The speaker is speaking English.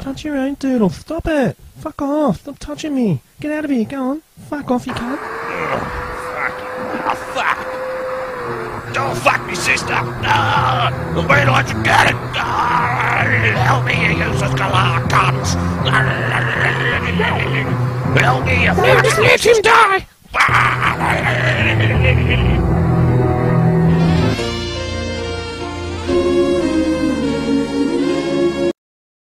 touch your own doodle. Stop it. Fuck off. Stop touching me. Get out of here. Go on. Fuck off, you cunt. Fuck you. Oh, fuck. Don't fuck me, sister. No. Wait till I get it. Help me, you useless cunts. Help me, you fucking... Just let him die.